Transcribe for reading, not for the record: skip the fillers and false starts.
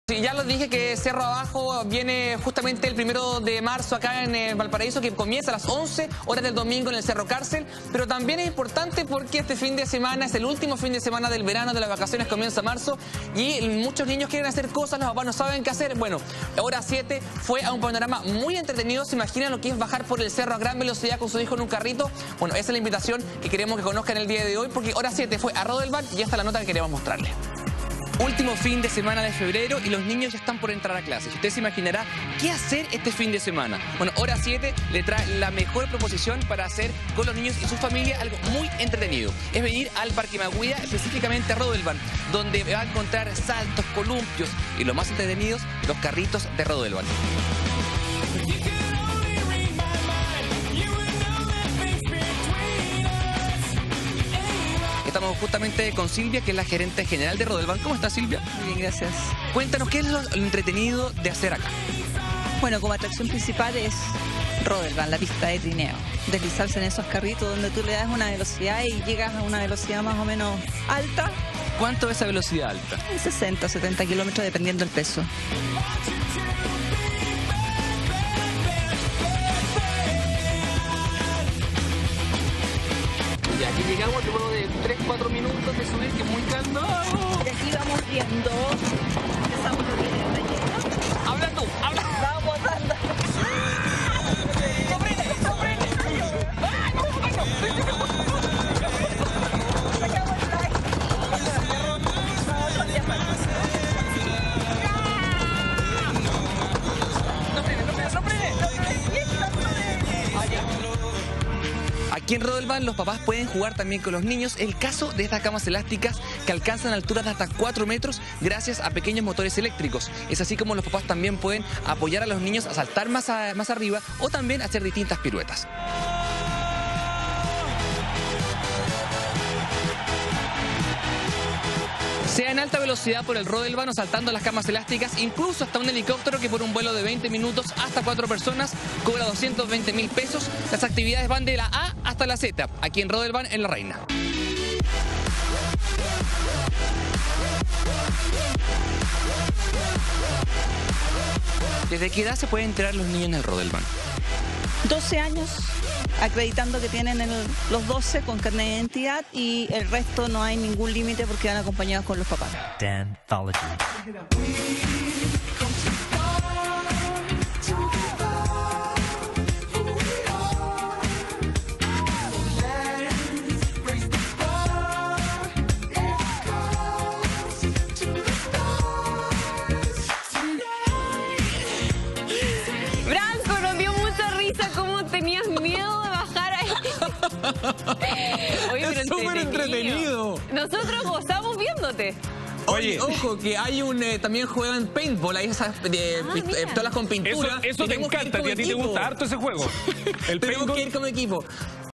Sí, ya lo dije que Cerro Abajo viene justamente el 1 de marzo acá en Valparaíso, que comienza a las 11 horas del domingo en el Cerro Cárcel, pero también es importante porque este fin de semana es el último fin de semana del verano, de las vacaciones, comienza marzo, y muchos niños quieren hacer cosas, los papás no saben qué hacer. Bueno, Hora 7 fue a un panorama muy entretenido. ¿Se imaginan lo que es bajar por el cerro a gran velocidad con su hijo en un carrito? Bueno, esa es la invitación que queremos que conozcan el día de hoy, porque Hora 7 fue a Rodelban y esta es la nota que queremos mostrarles. Último fin de semana de febrero y los niños ya están por entrar a clases. Usted se imaginará qué hacer este fin de semana. Bueno, Hora 7 le trae la mejor proposición para hacer con los niños y su familia algo muy entretenido. Es venir al Parque Maguida, específicamente a Rodelban, donde va a encontrar saltos, columpios y lo más entretenidos, los carritos de Rodelban. Estamos justamente con Silvia, que es la gerente general de Rodelban. ¿Cómo está, Silvia? Muy bien, gracias. Cuéntanos, ¿qué es lo entretenido de hacer acá? Bueno, como atracción principal es Rodelban, la pista de trineo. Deslizarse en esos carritos donde tú le das una velocidad y llegas a una velocidad más o menos alta. ¿Cuánto es esa velocidad alta? 60, 70 kilómetros dependiendo del peso. Y aquí llegamos luego de 3-4 minutos de subir, que es muy calmo. Y aquí vamos viendo. Empezamos lo que es el relleno. Habla tú, habla. Vamos dando. Aquí en Rodelban los papás pueden jugar también con los niños. El caso de estas camas elásticas que alcanzan alturas de hasta 4 metros gracias a pequeños motores eléctricos. Es así como los papás también pueden apoyar a los niños a saltar más arriba o también hacer distintas piruetas. Sea en alta velocidad por el Rodelban o saltando las camas elásticas, incluso hasta un helicóptero que por un vuelo de 20 minutos hasta 4 personas cobra 220.000 pesos. Las actividades van de la A hasta la Z, aquí en Rodelban, en La Reina. ¿Desde qué edad se pueden enterar los niños en el Rodelban? 12 años, acreditando que tienen los 12 con carnet de identidad, y el resto no hay ningún límite porque van acompañados con los papás. Danthology. Branco, nos dio mucha risa cómo tenías miedo de bajar ahí. Oye, pero Es súper entretenido. Nosotros gozamos viéndote. Oye, ojo, que hay también juegan paintball, hay esas pistolas con pintura. Eso te encanta, a ti te gusta harto ese juego. El Tenemos paintball. que ir como equipo.